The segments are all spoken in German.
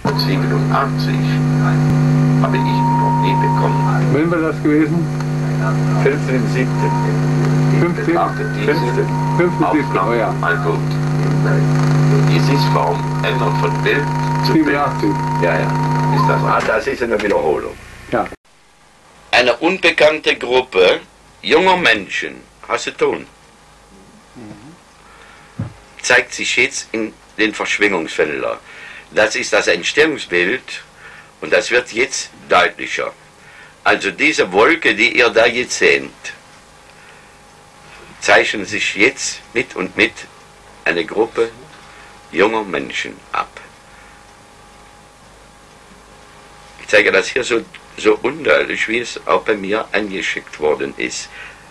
87 habe ich noch nie bekommen. Wann war das gewesen? 15.7. 15. 15. Oh ja. Also, die Sitzform ändert von Bild zu Bild. 87. Ja, ja. Ist das Das ist eine Wiederholung. Ja. Eine unbekannte Gruppe junger Menschen, hast du Ton, zeigt sich jetzt in den Verschwingungsfeldern. Das ist das Entstehungsbild und das wird jetzt deutlicher. Also diese Wolke, die ihr da jetzt seht, zeichnen sich jetzt mit und mit eine Gruppe junger Menschen ab. Ich zeige das hier so undeutlich, wie es auch bei mir angeschickt worden ist.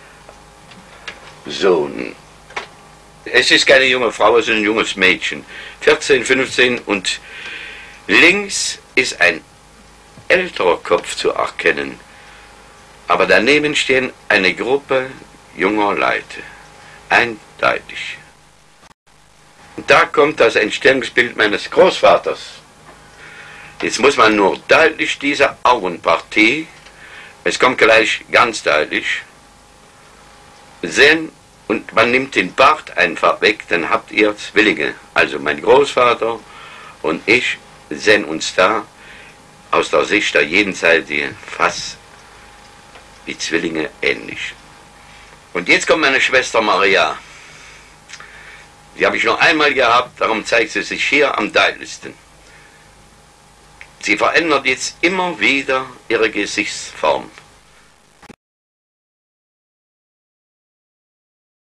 So, es ist keine junge Frau, es ist ein junges Mädchen, 14, 15 und links ist ein älterer Kopf zu erkennen, aber daneben stehen eine Gruppe junger Leute, eindeutig. Und da kommt das Entstehungsbild meines Großvaters. Jetzt muss man nur deutlich diese Augenpartie, es kommt gleich ganz deutlich, sehen und man nimmt den Bart einfach weg, dann habt ihr Zwillinge. Also mein Großvater und ich sehen uns da aus der Sicht der jenseitigen fast wie Zwillinge ähnlich. Und jetzt kommt meine Schwester Maria. Die habe ich noch einmal gehabt, darum zeigt sie sich hier am deutlichsten. Sie verändert jetzt immer wieder ihre Gesichtsform.